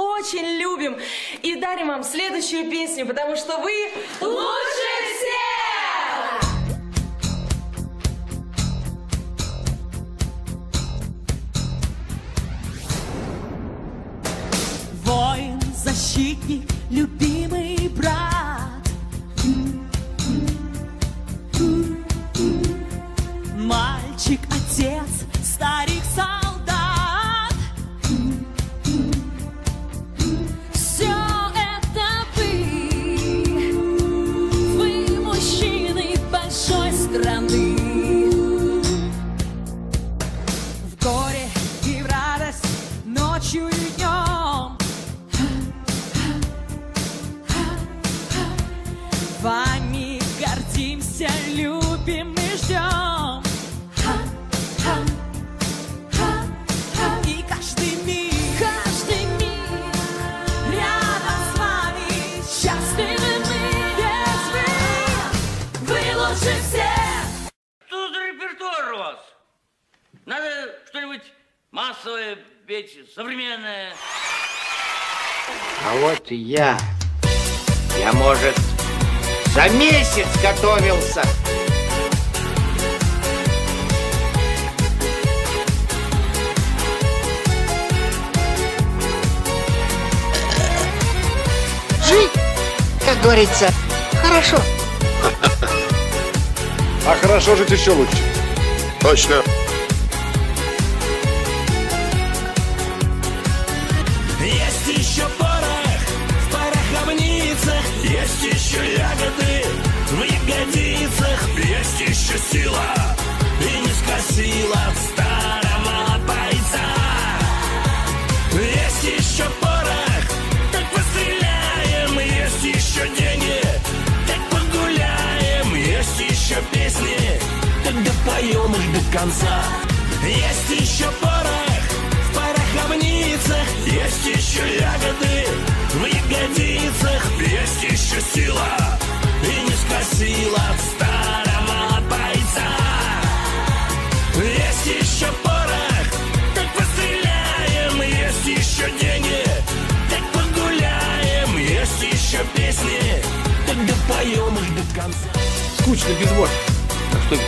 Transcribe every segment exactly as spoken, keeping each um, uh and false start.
очень любим и дарим вам следующую песню, потому что вы лучше всех! Воин, защитник, любимый брат, мальчик, отец, старик, солдат. Все это вы, вы мужчины большой страны. В горе и в радость, ночью и днем. Вами гордимся, любим и ждем. И каждый миг, каждый миг рядом с вами счастливы мы, ведь вы, вы лучше всех. Что за репертуар у вас? Надо что-нибудь массовое петь, современное. А вот и я. Я, может, за месяц готовился. Жить, как говорится, хорошо. А хорошо жить еще лучше. Точно. Есть еще порох в пороховницах, есть еще ягоды в ягодицах, есть еще сила и не скосила старого бойца. Есть еще порох, так постреляем, есть еще деньги, так погуляем, есть еще песни, так допоем их до конца. Есть еще порох в пороховницах, есть еще ягоды в ягодицах, есть еще сила и не скосила старого бойца. Есть еще порох, так постреляем, есть еще деньги, так погуляем, есть еще песни, так допоем их до конца. Скучно без водки. А что?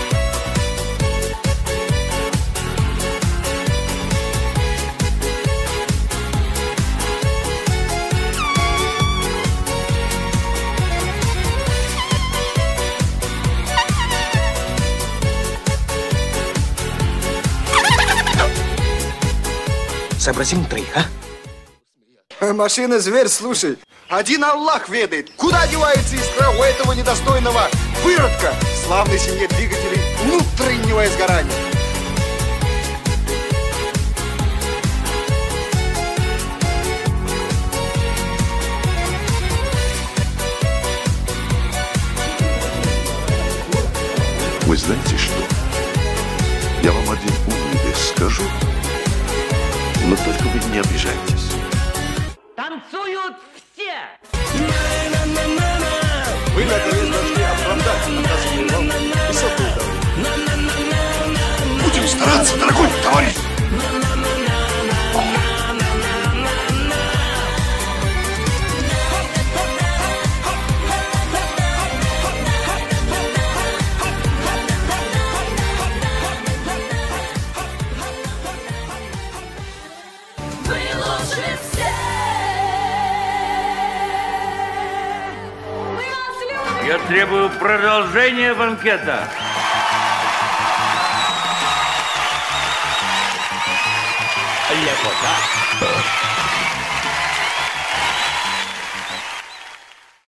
Сообразим троих, а? Машина зверь, слушай. Один Аллах ведает, куда девается искра у этого недостойного выродка в славной семье двигателей внутреннего изгорания. Вы знаете что? Я вам один умный вещь скажу, но только вы не обижайтесь. Танцуют все! Вы наконец должны оправдать наказанный вам высокую давление. Будем стараться, дорогой товарищ! Я требую продолжения банкета. Лепота.